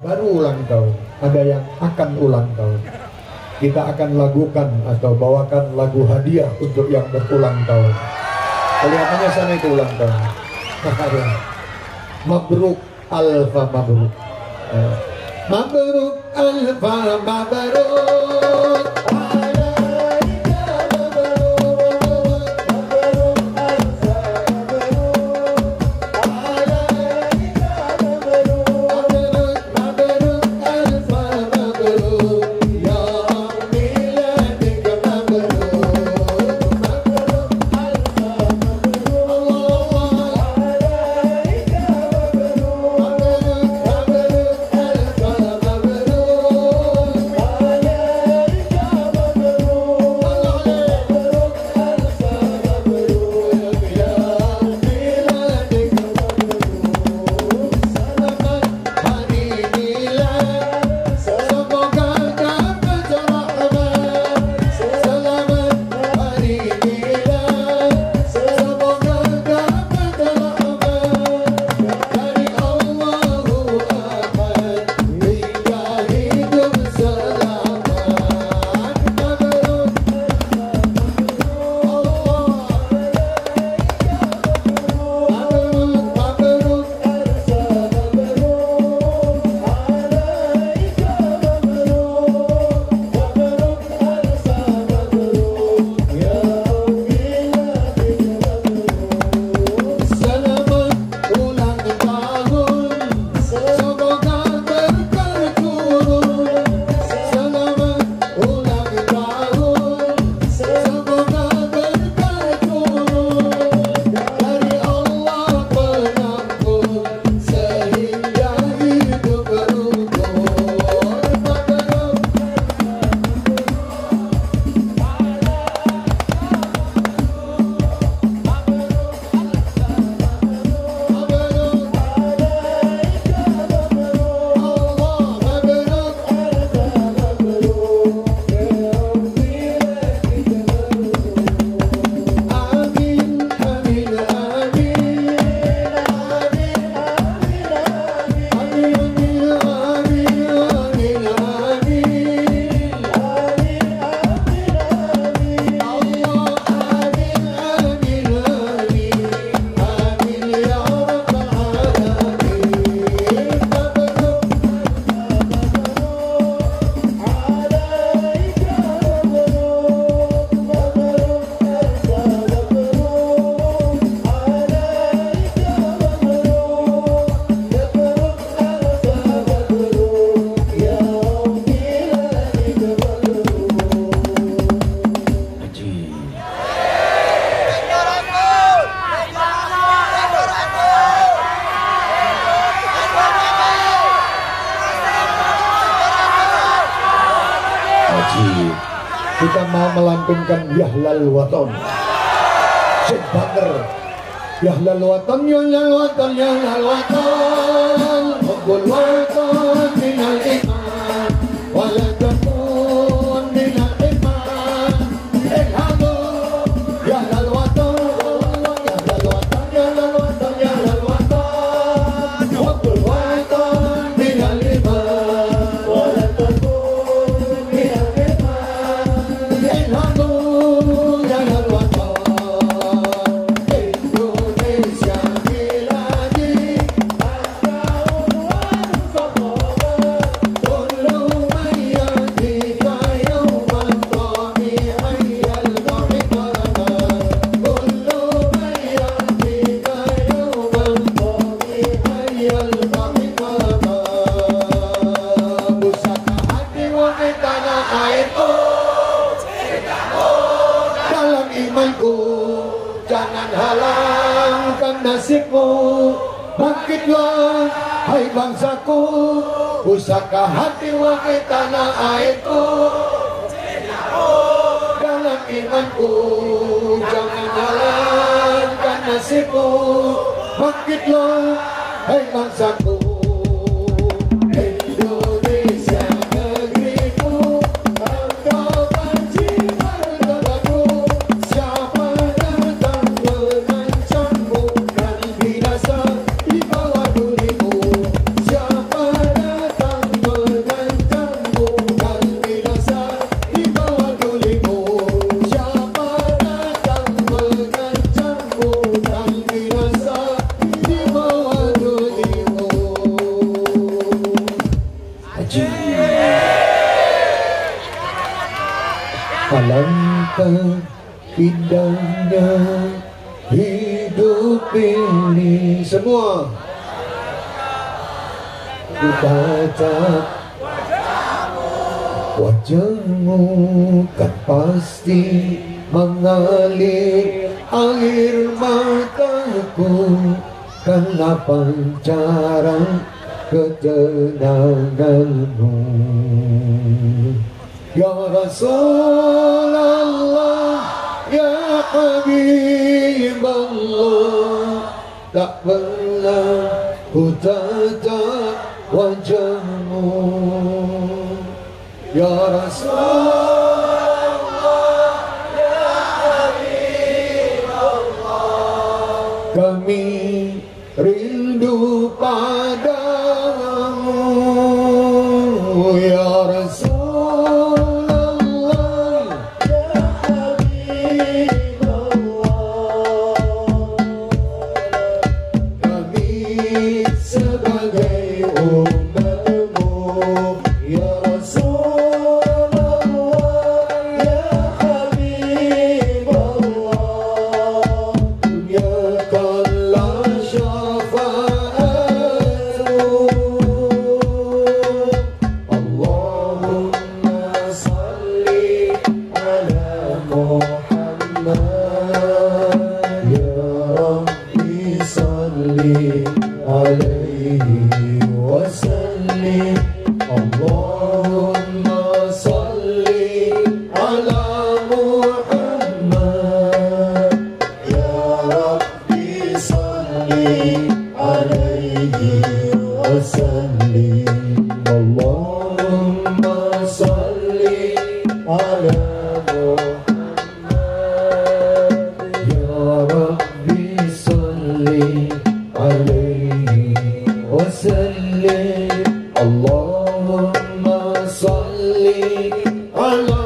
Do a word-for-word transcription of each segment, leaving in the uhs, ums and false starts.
baru ulang tahun, ada yang akan ulang tahun. Kita akan lakukan atau bawakan lagu hadiah untuk yang berulang tahun. Kelihatannya sana itu ulang tahun. Mabruk, alfa mabruk. Mabruk, alfa mabruk. Kita mau melantunkan Yahlal Waton. Syed Bakar. Yahlal Waton, Yahlal Waton, Yahlal Waton. Hubbul Waton minal iman. Wala takun minal iman. Ilhamu Yahlal Waton, Yahlal Waton, Yahlal Waton, Yahlal Waton. Hubbul Waton minal iman. Wala takun minal jangan halangkan nasibmu, bangkitlah hai bangsaku, pusaka hati wahai tanah airku, dalam imanku jangan halangkan nasibmu, bangkitlah hai bangsaku. Siapa datang janji. Alangkah indahnya hidup ini. Semua ku tatap wajahmu, kan pasti mengalir air mataku, karena pancaran ketenanganmu. Ya Rasulullah, ya Habiballah, tak pernah ku tatap wajahmu. Ya Rasulullah, ya Habiballah, kami rindu padamu. Ya Rasulullah, ya Habiballah, kami sebagai umatmu. Ya Rasulullah, ya Habiballah, tunyakanlah syafaatmu. Allahumma salli ala Muhammad, ya Rabbi salli alaihi wasallim. Allahumma salli ala Muhammad, ya Rabbi salli alaihi wasallim. Allahumma salli ala Muhammad, ya Rabbi salli alaihi wasallim. Allahumma salli ala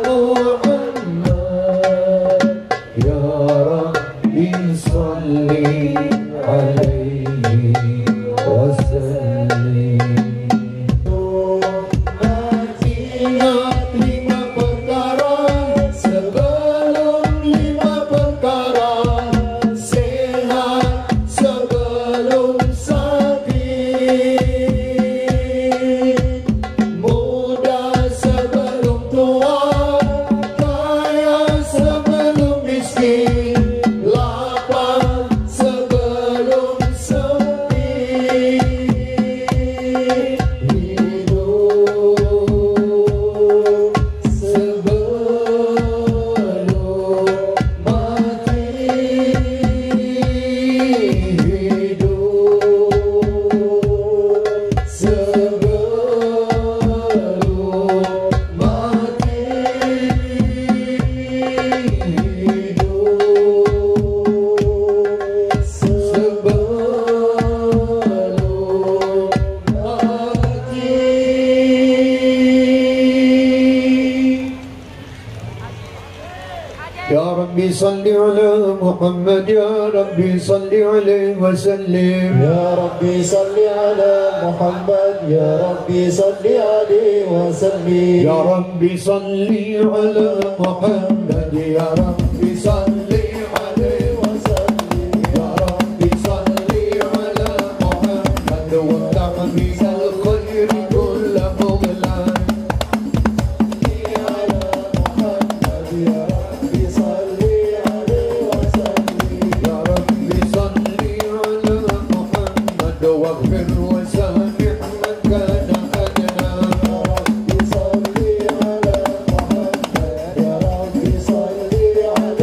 Muhammad, ya Rabbi salli alaihi wasallim. Ingat lima perkara sebelum lima perkara, sehat sebelum sakit, muda sebelum tua, kaya sebelum miskin, lapar sebelum sepi, hidup sebelum mati, hidup sebelum mati, hidup sebelum mati. Ya Rabbi salli ala Muhammad, ya Rabbi salli alaihi wasallim. Ya Rabbi salli ala Muhammad, ya Rabbi salli alaihi wasallim. Ya Rabbi salli ala Muhammad, ya Rabbi salli alaihi wasallim. Ya Rabbi salli ala Muhammad wa ta'min al-khair kulla mughlan. Ala Muhammad, ya Rabbi salli alaihi wasallim. Ya Rabbi salli ala Muhammad waghfir wa samih man kana adna. Ya Rabbi salli ala Muhammad, ya Rabbi salli alaihi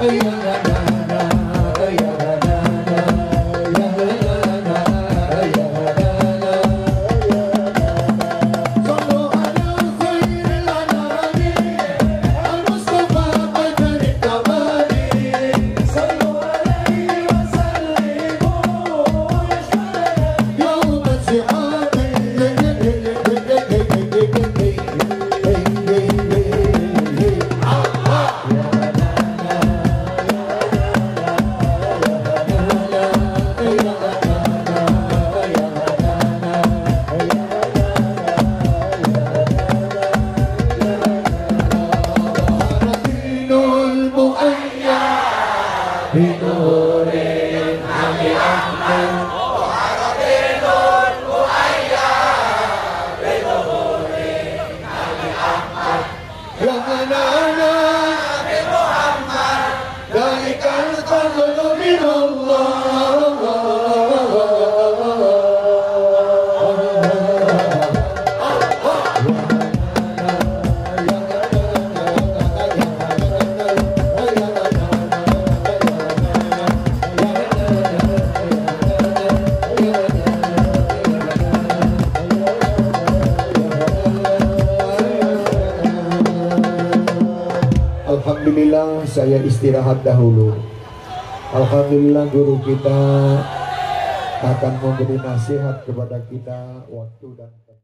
Alhamdulillah, saya istirahat dahulu. Alhamdulillah, guru kita akan memberi nasihat kepada kita waktu dan